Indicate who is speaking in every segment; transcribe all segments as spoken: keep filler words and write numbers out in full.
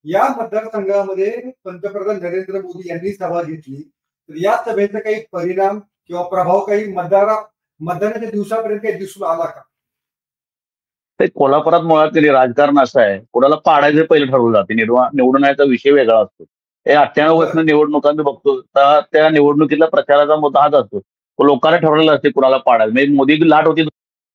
Speaker 1: या मतदारसंघामध्ये पंतप्रधान नरेंद्र मोदी यांनी सभा घेतली. तर या सभेचा काही परिणाम किंवा प्रभाव काही मतदारा मतदानाच्या दिवसापर्यंत काही दिसून आला का?
Speaker 2: ते कोल्हापुरात मुळात तरी राजकारण असं आहे, कोणाला पाडायचं पहिलं ठरवलं जाते. निर्वा निवडून यायचा विषय वेगळा असतो. हे अठ्ठ्याण्णव
Speaker 1: बरं.
Speaker 2: पासून निवडणुका मी बघतो, तर त्या निवडणुकीतला प्रचाराचा मुद्दा हाच असतो. लोकांनी ठरवलेलं असते कुणाला पाडायचं. म्हणजे मोदीची लाट होती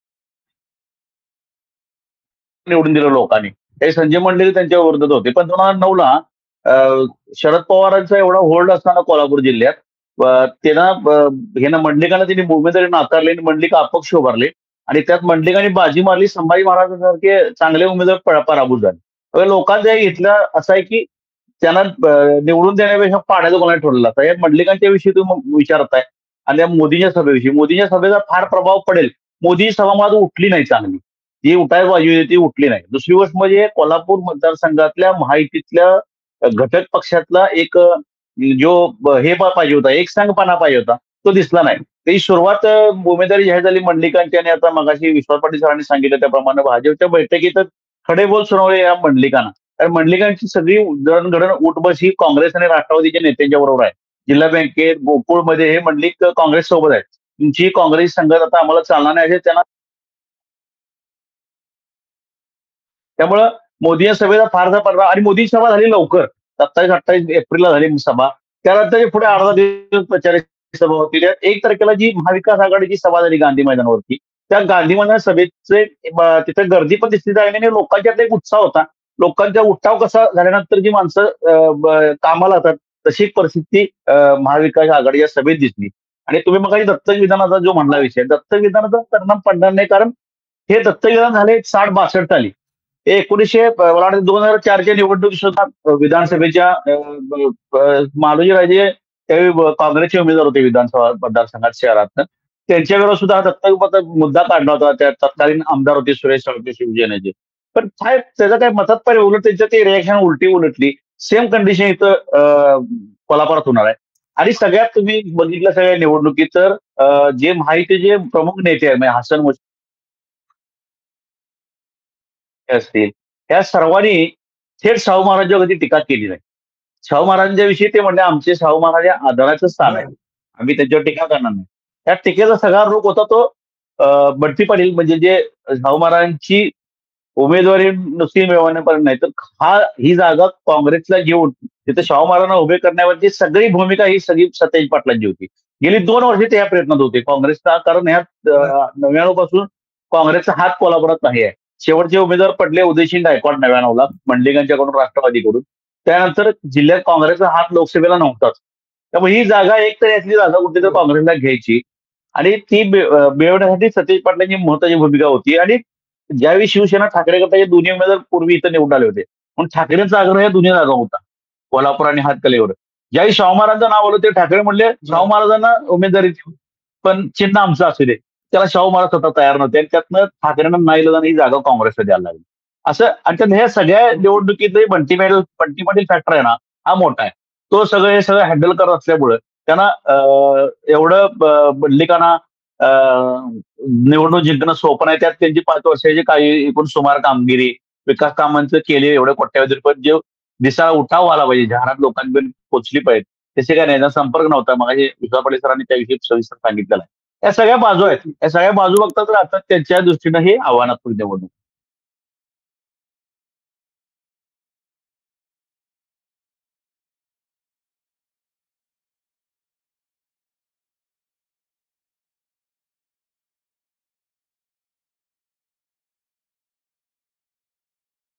Speaker 2: निवडून दिलं लोकांनी. हे संजय मंडलिक त्यांच्या विरोधात होते. पण दोन हजार नऊ ला अ, शरद पवारांचा एवढा होल्ड असताना कोल्हापूर जिल्ह्यात अ, त्यांना अ, ह्यानं मंडलिकांना त्यांनी उमेदवारी नाकारली आणि मंडलिक अपक्ष उभारले आणि त्यात मंडलिकांनी बाजी मारली. संभाजी महाराजांसारखे चांगले उमेदवार प पराभूत झाले. तर लोकांचा इथलं असं आहे की त्यांना अ, निवडून देण्यापेक्षा पाडायचं कोणाला ठरवलं असतं. या मंडलिकांच्या विषयी तुम्ही विचारताय आणि या मोदींच्या सभेविषयी. मोदींच्या सभेचा फार प्रभाव पडेल. मोदीची सभा मात्र उठली नाही चांगली. जी उठायला पाहिजे होती ती उठली नाही. दुसरी गोष्ट म्हणजे कोल्हापूर मतदारसंघातल्या महायुतीतल्या अ, घटक पक्षातला एक अ, जो ब हे पा पाहिजे होता, एकसंघपणा पाहिजे होता, तो दिसला नाही. त्याची सुरुवात अ, उमेदवारी जाहीर झाली मंडलिकांची आणि आता मगाशी विश्वास पाटील सरांनी सांगितलं त्याप्रमाणे भाजपच्या बैठकीतच खडे बोल सुनावले या मंडलिकांना. कारण मंडलिकांची सगळी जडणघडण उठ-बस ही काँग्रेस आणि राष्ट्रवादीच्या नेत्यांच्या बरोबर आहे. जिल्हा बँकेत, गोकुळमध्ये हे मंडलिक काँग्रेस सोबत आहेत. तुमची काँग्रेस संघात आता आम्हाला चालणार नाही असे त्यांना त्यामुळं मोदी या सभेचा फारसा परिणाम आणि मोदीची सभा झाली लवकर. सत्तावीस अठ्ठावीस एप्रिलला झाली सभा. त्यानंतर पुढे अर्धा दिवस प्रचाराची सभा होती. त्यात एक तारखेला जी महाविकास आघाडीची सभा झाली गांधी मैदानावरती. त्या गांधी मैदान सभेचे ब तिथे गर्दी पण दिसली लागली आणि लोकांच्यात एक उत्साह होता. लोकांचा उठाव कसा झाल्यानंतर जी माणसं अ, ब कामाला जातात तशी एक परिस्थिती अ, महाविकास आघाडीच्या सभेत दिसली. आणि तुम्ही मगाशी दत्तक विधानाचा जो म्हणला विषय, दत्तक विधानाचा परिणाम पडणार नाही कारण हे दत्तक विधान झाले साठ बासष्ट साली. ते एकोणीसशे अ, मला वाटतं दोन हजार चारच्या निवडणुकीत सुद्धा अ, विधानसभेच्या अ, ब अ, मालोजीराजे त्यावेळी ब काँग्रेसचे उमेदवार होते विधानसभा मतदारसंघात शहरातनं. त्यांच्याविरोधात सुद्धा हा दत्तक मुद्दा काढला होता. त्या तत्कालीन आमदार होते सुरेश साळुंखे शिवसेनेचे. पण काय त्याचं काय मतात पण उलट त्यांच्या ते रिएक्शन उलटी उलटली. सेम कंडिशन इथं अ, कोल्हापुरात होणार आहे. आणि सगळ्यात तुम्ही बघितलं सगळ्या निवडणुकीत तर अ, जे महायुतीचे प्रमुख नेते आहेत म्हणजे हसन मुश्रीफ असतील, या सर्वांनी थेट शाहू महाराजांवर कधी टीका केली नाही. शाहू महाराजांच्या विषयी ते म्हणले, "आमचे शाहू महाराज हे आदराचं स्थान आहे.
Speaker 1: बरं.
Speaker 2: आम्ही त्यांच्यावर टीका करणार नाही." त्या टीकेचा सगळा रोख होता तो अ, बंटी पाटील म्हणजे जे शाहू महाराजांची उमेदवारी नुसती मिळवण्यापर्यंत नाही, तर हा ही जागा काँग्रेसला घेऊन तिथे शाहू महाराजांना उभे करण्यावरची सगळी भूमिका ही सगळी सतेज पाटलांची होती. गेली दोन वर्षे ते या प्रयत्नात होते काँग्रेसचा कारण ह्यात
Speaker 1: बरं.
Speaker 2: अ, नव्व्याण्णव पासून काँग्रेसचा हात कोल्हापुरात नाही आहे. शेवटचे उमेदवार पडले उदयसिंह गायकवाड नव्व्याण्णव ला मंडलिकांच्याकडून राष्ट्रवादीकडून. त्यानंतर जिल्ह्यात काँग्रेसचा हात लोकसभेला नव्हताच. त्यामुळे ही जागा एक तर यातली जागा कुठेतरी काँग्रेसला घ्यायची आणि ती मिळ अ, मिळवण्यासाठी सतेज पाटलांची महत्वाची भूमिका होती आणि ज्यावेळी शिवसेना ठाकरे गटाचे दोन्ही उमेदवार पूर्वी इथं निवडून आले होते. पण ठाकरेंचा आग्रह या दोन्ही जागा होता. कोल्हापूर आणि हातकणंगलेवर. ज्यावेळी शाहू महाराजांचं नाव आलं ते ठाकरे म्हणले, "शाहू
Speaker 1: बरं.
Speaker 2: महाराजांना उमेदवारी देऊ, पण चिन्ह आमचं असू दे." त्याला शाहू महाराज स्वतः तयार नव्हते आणि त्यातनं ठाकरेंना नाईलाजाने ही जागा काँग्रेसला द्यायला लागली. असं आणि त्यात ह्या सगळ्या निवडणुकीतही बंटी पाटील बंटी पाटील फॅक्टर आहे ना, हा मोठा आहे. तो सगळं हे सगळं हँडल करत असल्यामुळं त्यांना अ, एवढं ब मंडलिकांना अ, निवडणूक जिंकणं सोपं नाही. त्यात त्यांची पाच वर्षाची काही एकूण सुमार कामगिरी, विकास कामांचं केले एवढे कोट्यवधी रुपये जे दिसायला उठाव आला पाहिजे, जाहिरात लोकांपर्यंत पोहोचली पाहिजे. तसे काही नाही. त्यांचा संपर्क नव्हता. मगाशी विश्वास पाटील सरांनी त्याविषयी सविस्तर सांगितलेलं आहे. या सगळ्या बाजू आहेत. या सगळ्या बाजू बघता तर आता त्यांच्या दृष्टीनं हे आव्हानात्मक निवडणूक.